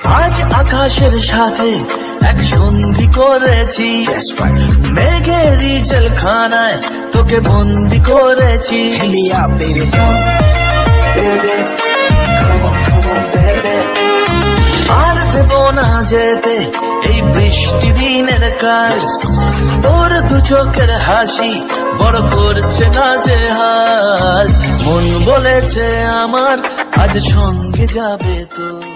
আজ আকাশের সাথে এক সন্ধি করেছি, মেঘেরই জেলখানায় তোকে বন্দি করেছি। আর দেব না যেতে এই বৃষ্টি দিনের কাজ, তোর দু চোখের হাসি বড় করছে না যে হাল। মন বলেছে আমার আজ সঙ্গে যাবে তো।